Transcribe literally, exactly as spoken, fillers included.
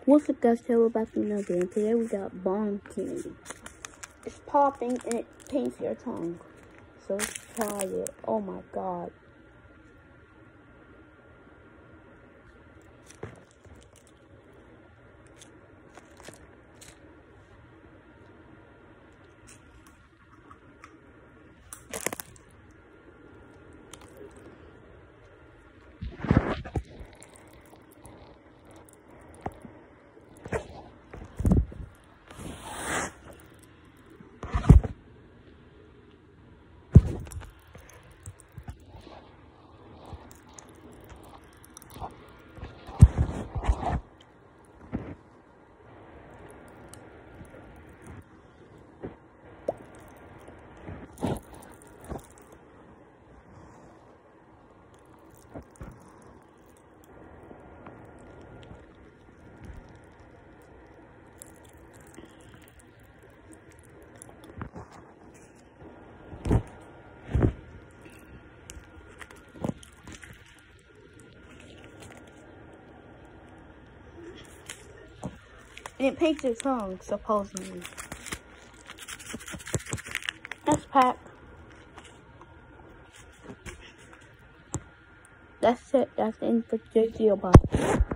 What's up guys, tell about the another and today we got bomb candy. It's popping and it paints your tongue. So let's try it. Oh my god. And it paints your tongue, supposedly. That's pack. That's it. That's the end for today's video. Bye.